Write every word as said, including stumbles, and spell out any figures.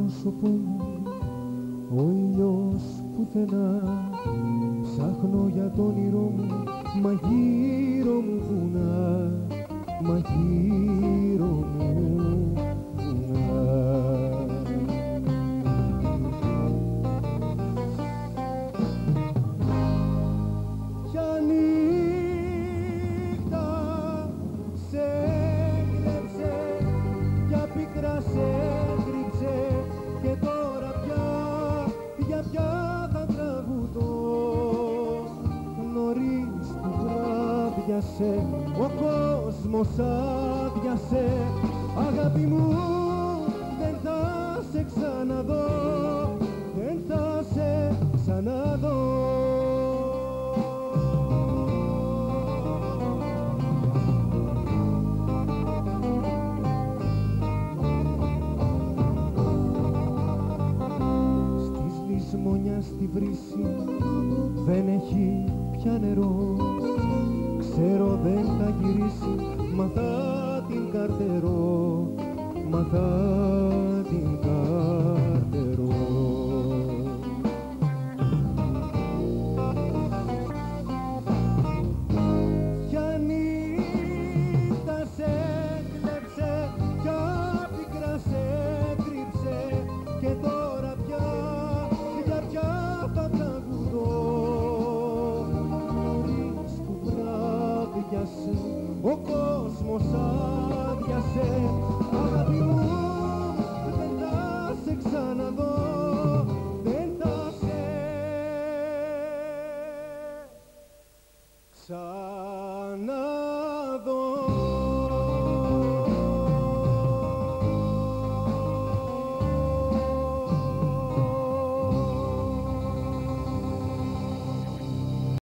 πρόσωπό μου ο ήλιος πουθενά. Ψάχνω για το όνειρό μου, μα γύρω μου βουνά, μα γύρω μου βουνά. Ποια νύχτα σε έκλεψε, ποια πίκρα σε έκρυψε και τώρα πια, για πια θα τραγουδώ. Νωρίς που βράδιασε, ο κόσμος άδειασε, αγάπη μου δεν θα σε ξαναδώ, δεν θα σε ξαναδώ. Μονιά στη βρύση δεν έχει πια νερό, ξέρω δεν θα γυρίσει, μα θα την καρτερώ, μα θα